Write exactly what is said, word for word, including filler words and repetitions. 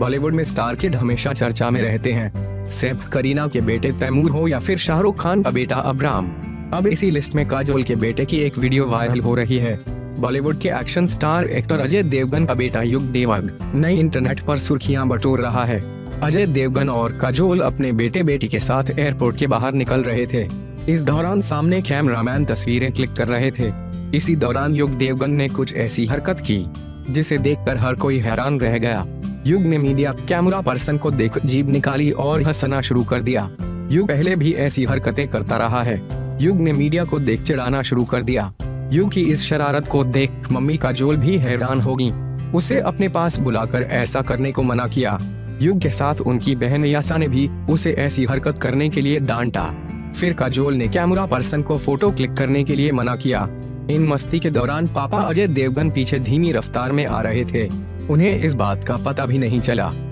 बॉलीवुड में star kid हमेशा चर्चा में रहते हैं। सैफ-करीना के बेटे तैमूर हो या फिर शाहरुख खान का बेटा अब्राम। अब इसी लिस्ट में काजोल के बेटे की एक वीडियो वायरल हो रही है। बॉलीवुड के action star actor Ajay Devgan का बेटा युग देवग नई इंटरनेट पर सुर्खियां बटोर रहा है। अजय देवगन और काजोल अपने बेटे बेटी के साथ एयरपोर्ट के बाहर निकल रहे थे। इस दौरान सामने कैमरामैन तस्वीरें क्लिक कर रहे थे। इसी दौरान युग देवगन ने कुछ ऐसी हरकत की जिसे देखकर हर कोई हैरान रह गया। युग ने मीडिया कैमरा पर्सन को देख जीभ निकाली और हंसना शुरू कर दिया। युग पहले भी ऐसी हरकतें करता रहा है। युग ने मीडिया को देख चिढ़ाना शुरू कर दिया। युग की इस शरारत को देख मम्मी काजोल भी हैरान होगी। उसे अपने पास बुलाकर ऐसा करने को मना किया। युग के साथ उनकी बहन यासा ने भी उसे ऐसी हरकत करने के लिए डांटा। फिर काजोल ने कैमरा पर्सन को फोटो क्लिक करने के लिए मना किया। इन मस्ती के दौरान पापा अजय देवगन पीछे धीमी रफ्तार में आ रहे थे। उन्हें इस बात का पता भी नहीं चला।